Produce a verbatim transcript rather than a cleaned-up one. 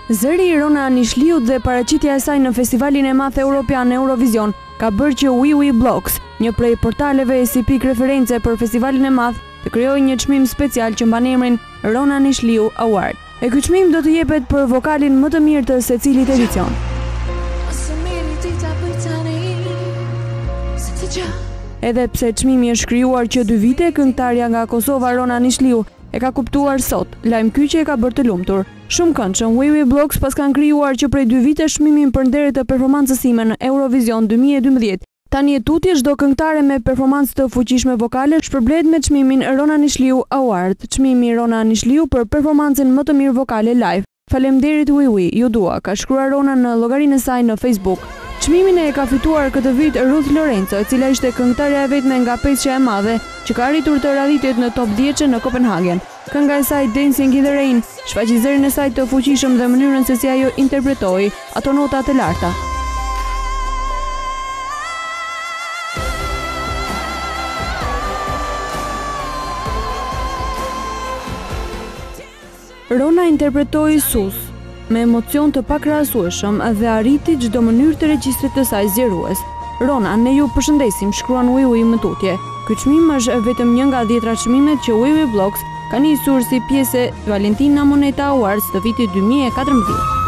Zëri i Rona Anishliut dhe paraqitja e saj në festivalin e madh europian Eurovision ka bërë që WeWe Blogs, një prej portaleve si pikë reference për festivalin e madh, të krijojë një çmim special që mban emrin Rona Anishliu Award. E ky çmim do të jepet për vokalin më të mirë të secilit edicion. Edhe pse çmimi është krijuar që dy vite, këngëtarja nga Kosova Rona Anishliu e ka kuptuar sot, lajm ky që e ka bërë të lumtur. Shumë këndshëm WeWe Blogs pas kanë krijuar që prej dy vite çmimin për nderit të performancës sime në Eurovision dy mijë e dymbëdhjetë. Tani e tutje çdo këngëtare me performancë të fuqishme vokale shpërblet me çmimin Rona Anishliu Award, çmimi Rona Anishliu për performancën më të mirë vokale live. Faleminderit WeWe, ju dua, ka shkruar Rona në llogarinë e saj në Facebook. Çmimin e ka fituar këtë vit Ruth Lorenzo, e cila ishte këngëtarja e vetme nga pesëqja e madhe që ka arritur të radhitet në top dieci në Copenhagen. Kënga e saj Dancing in the Rain shfaqi zërin e saj të fuqishëm dhe mënyrën se si ajo interpretoi ato nota të larta. Rona interpretoi Sus me emocion të pakrahasueshëm dhe arriti çdo mënyrë të regjistrit të saj zgjerues. Rona, ne ju përshëndesim, shkruan WeWe më tutje. Ky çmim është vetëm një nga dhjetra çmimet që WeWe Blogs ka nisur si pjesë e Valentina Moneta Awards të vitit dy mijë e katërmbëdhjetë.